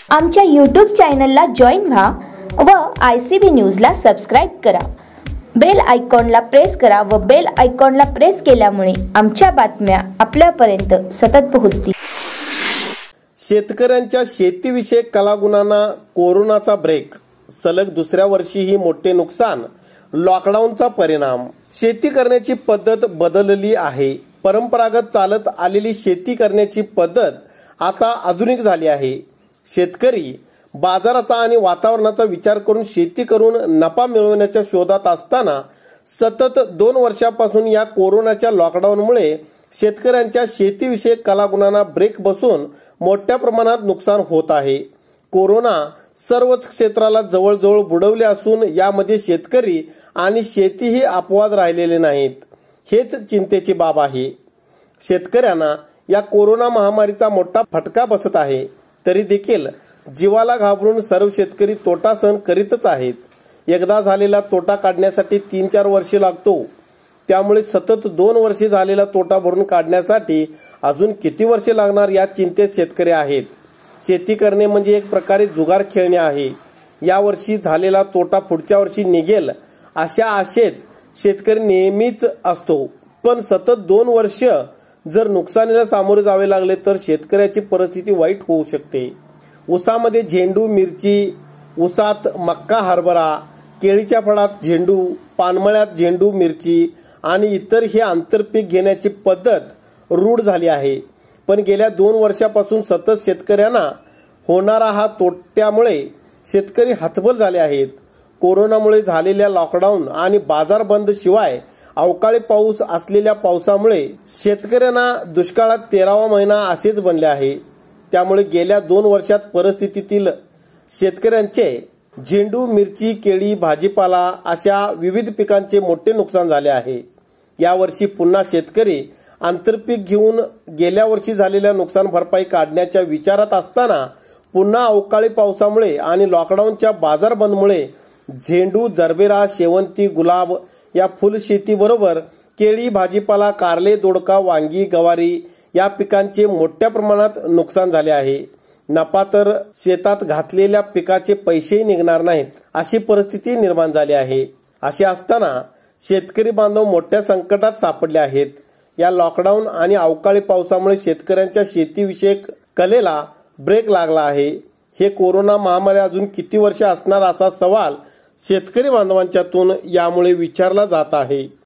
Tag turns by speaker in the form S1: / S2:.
S1: आमच्या यूट्यूब चॅनलला जॉईन व्हा व ICB न्यूजला सबस्क्राईब करा। बेल आयकॉनला प्रेस करा व बेल आयकॉनला प्रेस केल्यामुळे आमच्या बातम्या आपल्यापर्यंत सतत पोहोचतील।
S2: शेतकऱ्यांच्या शेतीविषयक कलागुणांना कोरोनाचा ब्रेक, सलग दुसऱ्या वर्षीही मोठे नुकसान, लॉकडाऊनचा परिणाम। शेती करण्याची पद्धत बदलली आहे। परंपरागत चालत आलेली शेती करण्याची पद्धत आता आधुनिक झाली आहे। शेतकरी बाजाराचा आणि वातावरणाचा विचार करून शेती करून नफा मिळवण्याच्या शोधात असताना सतत 2 वर्षापासून या कोरोनाच्या लॉकडाऊनमुळे शेतकऱ्यांच्या शेतीविषयक कलागुणांना ब्रेक बसून मोठ्या प्रमाणात नुकसान होत आहे। कोरोना सर्वच क्षेत्राला जवळजवळ बुडवले असून यामध्ये शेतकरी आणि शेतीही अपवाद राहिलेले नाहीत। हेच चिंतेची बाब आहे। शेतकऱ्यांना या कोरोना महामारीचा मोठा फटका बसत आहे। तरी देखील जीवाला घाबरून सर्व शेतकरी तोटा सहन करीतच आहेत। एकदा झालेला तोटा काढण्यासाठी 3-4 वर्षे लागतो, त्यामुळे सतत 2 वर्षे झालेला तोटा भरून काढण्यासाठी अजून किती वर्षे लागणार या चिंतेत शेतकरी आहेत। शेती करणे म्हणजे एक प्रकारे जुगार खेळणे आहे। या वर्षी झालेला तोटा पुढच्या वर्षी निघेल अशा आशेत शेतकरी नेहमीच असतो, पण सतत 2 वर्ष जर नुकसानीला सामोरे जावे लागले तर शेतकऱ्याची परिस्थिती वाईट होऊ शकते। ऊसामध्ये झेंडू, मिरची, ऊसात मक्का, हरभरा, केळीच्या फळात झेंडू, पानमळ्यात झेंडू, मिरची आणि इतर हे आंतरपीक घेण्याची पद्धत रूढ झाली आहे। पण गेल्या 2 वर्षापासून सतत शेतकऱ्यांना होणारा हा तोट्यामुळे शेतकरी हतबल झाले आहेत। कोरोनामुळे झालेल्या लॉकडाऊन आणि बाजार बंद शिवाय अवकाळी पाऊस असलेल्या पावसामुळे शेतकऱ्यांना दुष्काळात 13वा महिना असेच बनले आहे। त्यामुळे गेल्या 2 वर्षात परिस्थितीतील शेतकऱ्यांचे झेंडू, मिरची, केळी, भाजीपाला अशा विविध पिकांचे मोठे नुकसान झाले आहे। यावर्षी पुन्हा शेतकरी आंतरपीक घेऊन गेल्या वर्षी झालेल्या नुकसान भरपाई काढण्याच्या विचारात असताना पुन्हा अवकाळी पावसामुळे आणि लॉकडाऊनच्या बाजार बंदमुळे झेंडू, जरबेरा, शेवंती, गुलाब या फुलशेतीबरोबर केळी, भाजीपाला, कारले, दोडका, वांगी, गवारी या पिकांचे मोठ्या प्रमाणात नुकसान झाले आहे। नफा तर शेतात घातलेल्या पिकाचे पैसेही निघणार नाहीत अशी परिस्थिती निर्माण झाली आहे। असे असताना शेतकरी बांधव मोठ्या संकटात सापडले आहेत। या लॉकडाऊन आणि अवकाळी पावसामुळे शेतकऱ्यांच्या शेतीविषयक कलेला ब्रेक लागला आहे। हे कोरोना महामारी अजून किती वर्ष असणार असा सवाल शेतकरी बांधवांच्यातून यामुळे विचारला जात आहे।